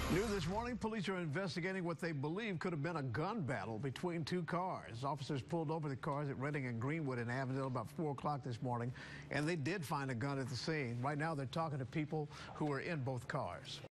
New this morning, police are investigating what they believe could have been a gun battle between two cars. Officers pulled over the cars at Reading and Greenwood in Avondale about 4 o'clock this morning, and they did find a gun at the scene. Right now, they're talking to people who were in both cars.